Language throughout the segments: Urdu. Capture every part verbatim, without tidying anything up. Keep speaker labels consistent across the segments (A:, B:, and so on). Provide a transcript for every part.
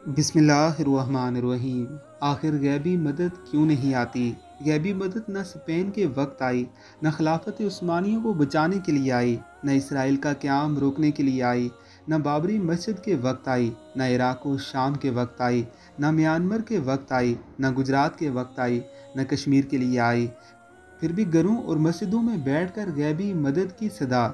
A: بسم اللہ الرحمن الرحیم۔ آخر غیبی مدد کیوں نہیں آتی؟ غیبی مدد نہ اسپین کے وقت آئی، نہ خلافت عثمانیہ کو بچانے کے لیے آئی، نہ اسرائیل کا قیام روکنے کے لیے آئی، نہ بابری مسجد کے وقت آئی، نہ عراق و شام کے وقت آئی، نہ میانمار کے وقت آئی، نہ گجرات کے وقت آئی، نہ کشمیر کے لیے آئی۔ پھر بھی گھروں اور مسجدوں میں بیٹھ کر غیبی مدد کی صدا۔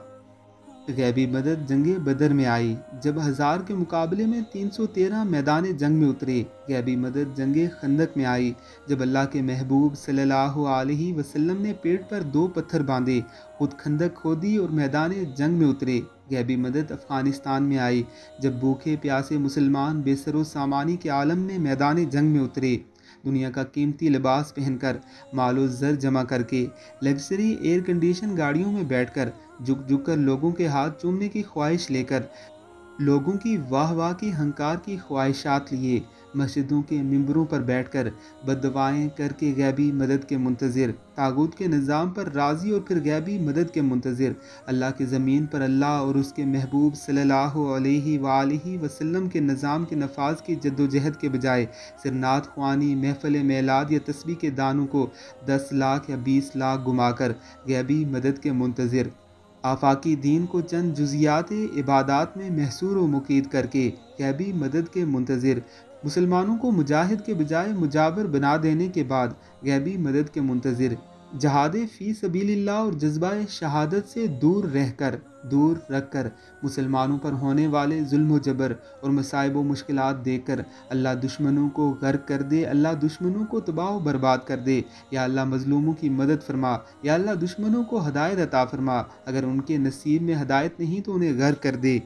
A: غیبی مدد جنگ بدر میں آئی، جب ہزار کے مقابلے میں تین سو تیرہ میدان جنگ میں اترے۔ غیبی مدد جنگ خندق میں آئی، جب اللہ کے محبوب صلی اللہ علیہ وسلم نے پیٹ پر دو پتھر باندھے، خود خندق کھودی اور میدان جنگ میں اترے۔ غیبی مدد افغانستان میں آئی، جب بھوکے پیاسے مسلمان بے سر و سامانی کے عالم میں میدان جنگ میں اترے۔ دنیا کا قیمتی لباس پہن کر، مال و زر جمع کر کے، لگژری ایئر کنڈیشن گاڑیوں میں بیٹھ کر، جھک جھک کر لوگوں کے ہاتھ چومنے کی خواہش لے کر، لوگوں کی واہ واہ کی ہنکار کی خواہشات لیے، مسجدوں کے ممبروں پر بیٹھ کر بد دعائیں کر کے غیبی مدد کے منتظر، طاغوت کے نظام پر راضی اور پھر غیبی مدد کے منتظر، اللہ کی زمین پر اللہ اور اس کے محبوب صلی اللہ علیہ وآلہ وسلم کے نظام کے نفاذ کی جد و جہد کے بجائے صرف نعت خوانی، محفل میلاد یا تسبیح کے دانوں کو دس لاکھ یا بیس لاکھ گما کر غیبی مدد کے منتظر، آفاقی دین کو چند جزیات عبادات میں محصور و مقید کر کے غیبی مدد کے منتظر، مسلمانوں کو مجاہد کے بجائے مجاور بنا دینے کے بعد غیبی مدد کے منتظر، جہاد فی سبیل اللہ اور جذبہ شہادت سے دور رہ کر دور رکھ کر مسلمانوں پر ہونے والے ظلم و جبر اور مصائب و مشکلات دیکھ کر اللہ دشمنوں کو غرق کر دے، اللہ دشمنوں کو تباہ و برباد کر دے، یا اللہ مظلوموں کی مدد فرما، یا اللہ دشمنوں کو ہدایت عطا فرما، اگر ان کے نصیب میں ہدایت نہیں تو انہیں غرق کر دے۔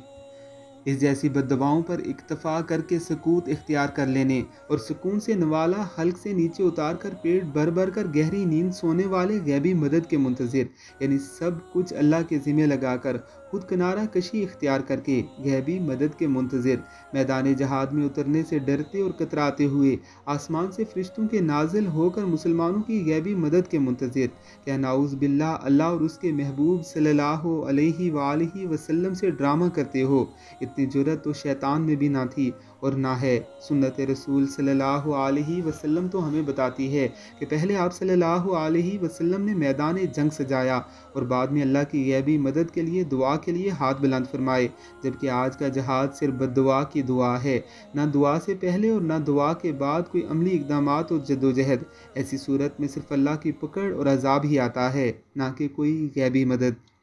A: اس جیسی بد دعاؤں پر اکتفا کر کے سکوت اختیار کر لینے اور سکون سے نوالا حلق سے نیچے اتار کر پیٹ بھر بھر کر گہری نیند سونے والے غیبی مدد کے منتظر، یعنی سب کچھ اللہ کے ذمہ لگا کر خود کنارہ کشی اختیار کر کے غیبی مدد کے منتظر، میدان جہاد میں اترنے سے ڈرتے اور کتراتے ہوئے آسمان سے فرشتوں کے نازل ہو کر مسلمانوں کی غیبی مدد کے منتظر، کیا نعوذ باللہ اللہ اور اس کے محبوب صلی اللہ علیہ وآلہ وسلم سے ڈرامہ کرتے ہو؟ اتنی جرأت تو شیطان میں بھی نہ تھی اور نہ ہے۔ سنت رسول صلی اللہ علیہ وسلم تو ہمیں بتاتی ہے کہ پہلے آپ صلی اللہ علیہ وسلم نے میدان جنگ سجایا اور بعد میں اللہ کی غیبی مدد کے لیے دعا کے لیے ہاتھ بلند فرمائے، جبکہ آج کا جہاد صرف بد دعا کی دعا ہے، نہ دعا سے پہلے اور نہ دعا کے بعد کوئی عملی اقدامات اور جد و جہد۔ ایسی صورت میں صرف اللہ کی پکڑ اور عذاب ہی آتا ہے، نہ کہ کوئی غیبی مدد۔